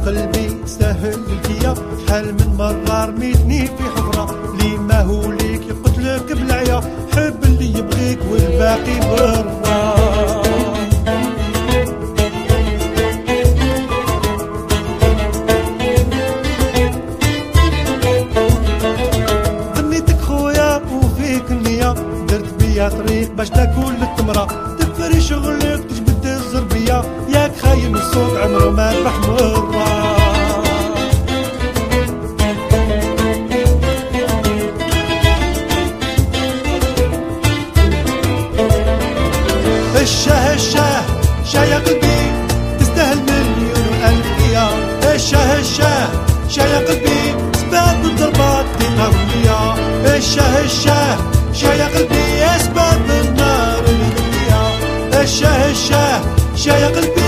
قلبي سهل الكيا، شحال من مرة رميتني في حفرة لي ما هو ليك يقتلك بالعيا، حب اللي يبغيك والباقي برا. ظنيتك خويا وفيك النية، درت بيا طريق باش تاكل التمرة، تفري شغلك تجبد الزربية، ياك خاين الصوت عمرو ما ربح مرة. الشاه الشاه شاه يا قلبي تستاهل مليون والف يا، الشاه الشاه شاه يا قلبي سباب الضربات دي قوية، الشاه الشاه شاه يا قلبي اسباب النار القوية، الشاه الشاه شاه يا قلبي